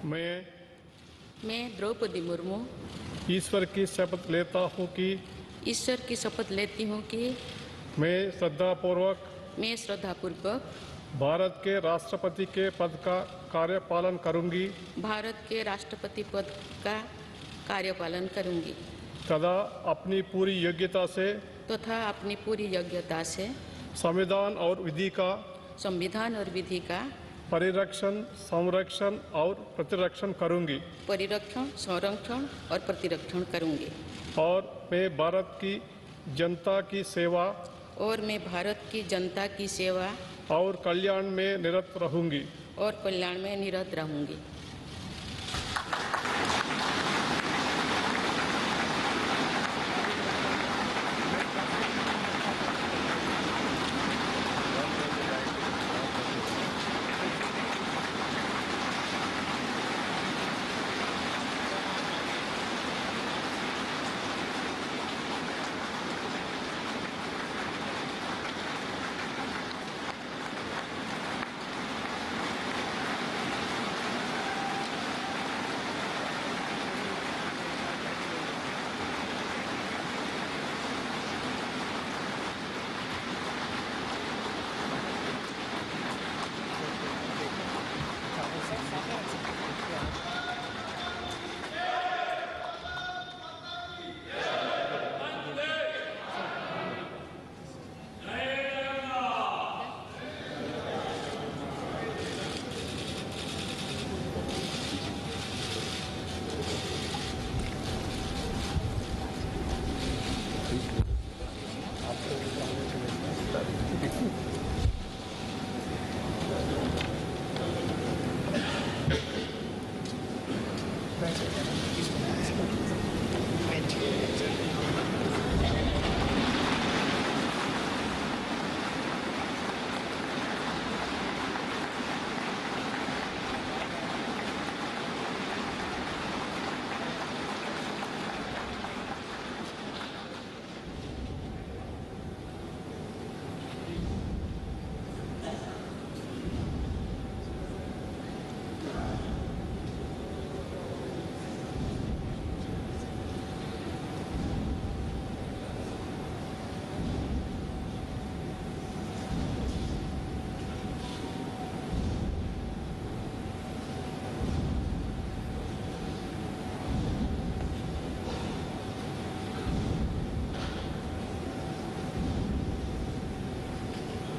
मैं द्रौपदी मुर्मू ईश्वर की शपथ लेता हूँ कि ईश्वर की शपथ लेती हूँ कि मैं श्रद्धापूर्वक भारत के राष्ट्रपति के पद का कार्यपालन करूँगी भारत के राष्ट्रपति पद का कार्यपालन करूँगी तथा अपनी पूरी योग्यता से संविधान और विधि का परिरक्षण, संरक्षण और प्रतिरक्षण करूँगी और मैं भारत की जनता की सेवा और कल्याण में निरत रहूँगी।